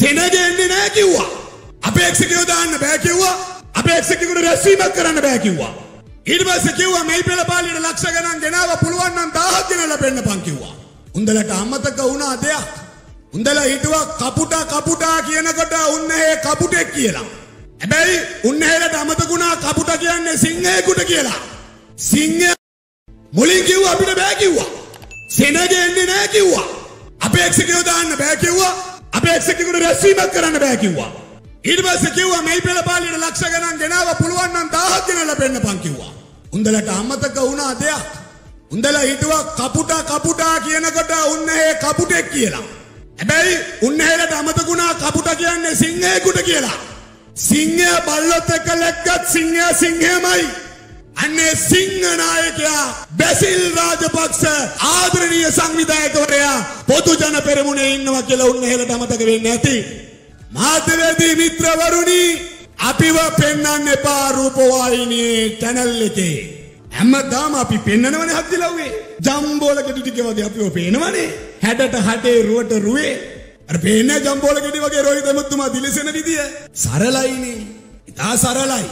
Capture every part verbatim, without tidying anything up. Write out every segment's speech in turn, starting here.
සෙනගෙන්නේ නැහැ කිව්වා. අපේක්ෂකයෝ දාන්න බෑ කිව්වා. අපේක්ෂකයෙකුට රැස්වීමක් කරන්න බෑ කිව්වා. ඊට පස්සේ කිව්වා මේ පෙළපාලියට ලක්ෂ ගණන් ගෙනාව පුළුවන් නම් දහයක් ගෙනලා පෙන්නපන් කිව්වා. උන්දලට අමතක වුණා දෙයක්. උන්දලා හිතුවා කපුටා කපුටා කියනකොට උන්නේ කපුටෙක් කියලා. හැබැයි උන්නේලට අමතක වුණා කපුටා කියන්නේ සිංහයෙකුට කියලා. සිංහයා මුලින් කිව්වා අපිට බෑ කිව්වා. සෙනගෙන්නේ නැහැ කිව්වා. අපේක්ෂකයෝ දාන්න බෑ කිව්වා. අපේක්ෂකයෙකුට රැස්වීමක් කරන්න බෑ කිව්වා. ඊට පස්සේ කිව්වා මේ පෙළපාලියට ලක්ෂ ගණන් ගෙනාව පුළුවන් නම් දහයක් ගෙනලා පෙන්නපන් කිව්වා. උන්දලට අමතක වුණා දෙයක්. උන්දලා හිතුවා කපුටා කපුටා කියනකොට උන්නේ කපුටෙක් කියලා. හැබැයි උන්නේලට අමතක වුණා කපුටා කියන්නේ සිංහයෙකුට කියලා. සිංහයා බල්ලොත් එක්ක ලැග්ගත් සිංහයා සිංහයමයි. අන්නේ සිංහ නායකයා බැසිල් රාජපක්ෂ ආදරණීය සංවිධායකවරයා පොදු ජන පෙරමුණේ ඉන්නවා කියලා උන්නේලට අමතක වෙන්නේ නැති. මාධ්‍යවේදී මිත්‍රවරුනි අපිව පෙන්වන්න එපා රූපවාහිනියේ channel එකේ. හැමදාම අපි පෙන්නනවනේ හද්දිලව්වේ. ජම්බෝල ගෙඩි ටික වගේ අපිව පේනවනේ. හැඩට හඩේ රුවට රුවේ. අර පේන්නේ ජම්බෝල ගෙඩි වගේ රෝහිත මුතුමා දිලිසෙන විදිය. සරලයිනේ. ඉතා සරලයි.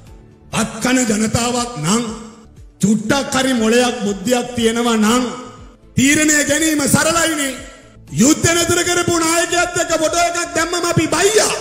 අත්කන ජනතාවක් නම් චුට්ටක් හරි මොලයක් බුද්ධියක් තියෙනවා නම් තීරණය ගැනීම සරලයිනේ. යුද්ධ නතර කරපු නායකයෙක් එක්ක ෆොටෝ එකක් දැම්මම අපි බයියා.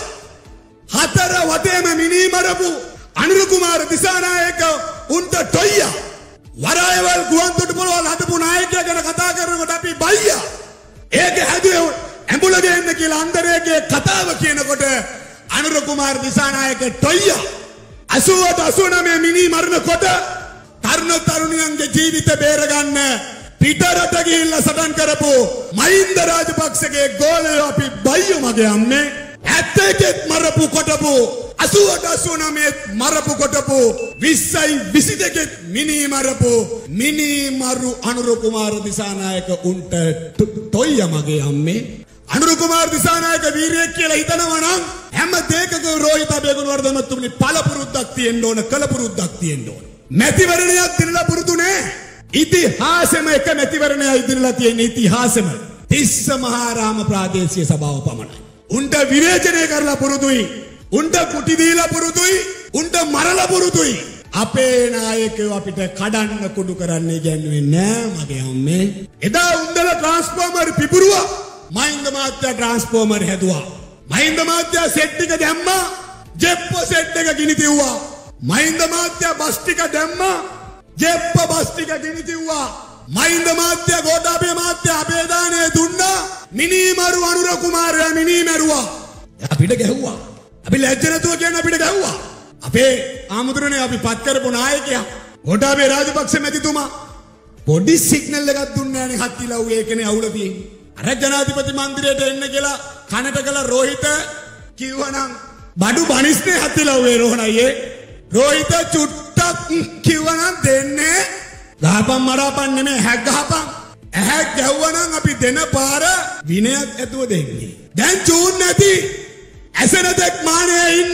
හතර වටේම මිනී මරපු අනුර කුමාර දිසානායක උන්ට ටොයියා. වරායවල් ගුවන්තොටුපළවල් හදපු නායකයා ගැන කතා කරනකොට අපි බයියා. ඒක හැදුවේ ඇඹුල ගේන්න කියලා අන්දරේගේ කතාව කියනකොට අනුර කුමාර දිසානායක ටොයියා. අසූවට අසූනවය මිනී මරනකොට තරුණ තරුණියන්ගේ ජීවිත බේරගන්න පිටරට ගිහිල්ලා සටන් කරපු මහින්ද රාජපක්ෂගේ ගෝලයෝ අපි බයියෝ මගේ අම්මේ. ඇත්තකෙත් මරපු කොටපු අසූවට අසූනවය මරපු කොටපු විස්සයි විසි දෙකෙත් මිනී මරපු මිනී මරු අනුර කුමාර දිසානායක උන්ට ටොයියා මගේ අම්මේ. අනුර කුමාර දිසානායක වීරයෙක් කියලා හිතනවා නම් හැම දෙයකම රෝහිත අබේගුණවර්ධන මහත්මනි පළපුරුද්දක් තියෙන්න ඕන කලපුරුද්දක් තියෙන්න ඕන. මැතිවරණයක් දිනලා පුරුදු නෑ. ඉතිහාසෙම එක මැතිවරණයක් ඉදිරියලා තියෙන ඉතිහාසෙම තිස්ස මහාරාම ප්‍රාදේශීය සභාව පමණයි. උන්ට විවේචනය කරලා පුරුදුයි. උන්ට කුටි දීලා පුරුදුයි. උන්ට මරලා පුරුදුයි. අපේ නායකයෝ අපිට කඩන්න කුඩු කරන්න ඉගැන්නුවේ නෑ මගේ අම්මේ. එදා උන්දලා ට්‍රාන්ස්ෆෝමර් පිපුරුවා. මහින්ද මහත්තයා ට්‍රාන්ස්ෆෝමර් හැදුවා. මහින්ද මහත්තයා සෙට් එක දැම්මා. ජෙප්ප සෙට් එක ගිනි තිව්වා. මහින්ද මහත්තයා බස් ටික දැම්මා. ජෙප්ප බස් ටික ගිනි තිව්වා. මහින්ද මහත්තයා ගෝඨාභය මහත්තයා අබේදානය දුන්නා. මිනීමරු අනුර කුමාරයා මිනී මැරුවා. අපිට ගැහුවා. අපි ලැජ්ජ නැතුව කියන්නේ අපිට ගැහුවා. අපේ ආමුදුරනේ අපි පත් කරපු නායකයා ගෝඨාභය රාජපක්ෂ මැතිතුමා පොඩි සිග්නල් එකක් දුන්නේ නැහැ නේ හත්තිලව් ඒකනේ අවුල තියෙන්නේ. අර ජනාධිපති මන්දිරයට එන්න කියලා කනට කළ රෝහිත කිව්වනම් බඩු බනිස්නේ හත්තිලව්වේ රෝහණයේ. රෝහිත චුට්ටක් කිව්වනම් දෙන්නේ ගහපන් මරාපන් නෙමෙයි හැක් ගහපන්. ඇහැක් ගැහුවනම් අපි දෙන පාර විනයක් ඇතුව දෙන්නේ. දැන් චූන් නැති ඇසෙන දෙක් මානේ ඉන්න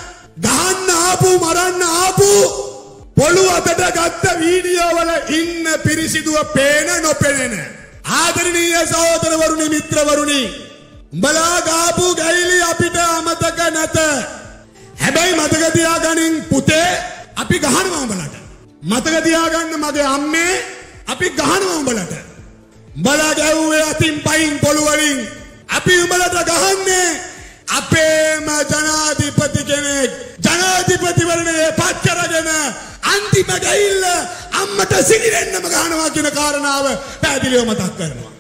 ගහන්න ආපු මරන්න ආපු පොළු අතට ගත්ත වීඩියෝ වල ඉන්න පිරිසිදුව පේන නොපෙනෙන ආදරණීය සහෝදරවරුනි මිත්‍රවරුනි උඹලා ගාපු ගැයිලි අපිට අමතක නැත. හැබැයි මතක තියාගනින් පුතේ අපි ගහනවා උඹලට. මතක තියාගන්න මගේ අම්මේ අපි ගහනවා උඹලට. උඹලා ගැව්වේ අතින් පයින් පොළු වලින් අපි උඹලට ගහන්නේ අපේම ජනාධිපති කෙනෙක් ජනාධිපතිවරණයේ පත් කරගෙන අන්තිම ගැහිල්ල අම්මට සිගිරෙන්නම ගහනවා කියන කාරණාව පැහැදිලිව මතක් කරනවා.